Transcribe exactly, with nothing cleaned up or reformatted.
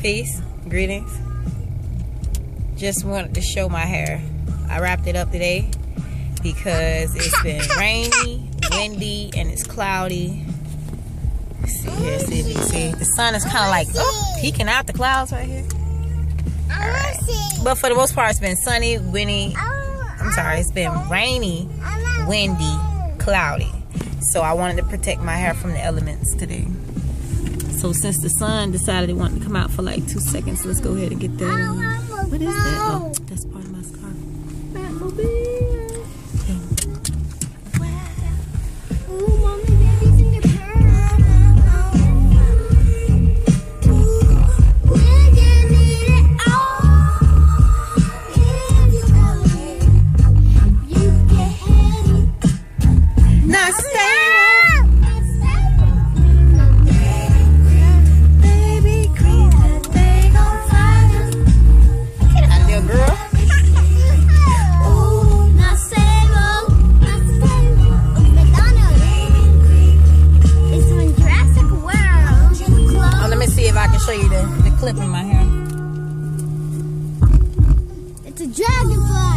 Peace, greetings. Just wanted to show my hair. I wrapped it up today because it's been rainy, windy, and it's cloudy. Let's see here, see if you can see. The sun is kind of like oh, peeking out the clouds right here. All right. But for the most part, it's been sunny, windy. I'm sorry, it's been rainy, windy, cloudy. So I wanted to protect my hair from the elements today. So since the sun decided it wanted to come out for like two seconds, let's go ahead and get that. What is that? Oh, that's part of my scarf. Show you the, the clip in my hair. It's a dragonfly.